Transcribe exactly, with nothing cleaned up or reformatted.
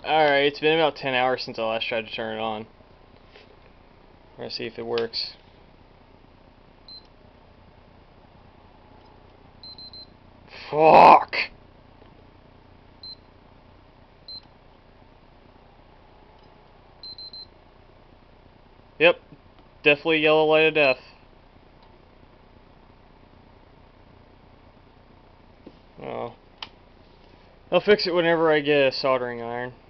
Alright, it's been about ten hours since I last tried to turn it on. We're gonna see if it works. Fuck! Yep, definitely yellow light of death. Oh. I'll fix it whenever I get a soldering iron.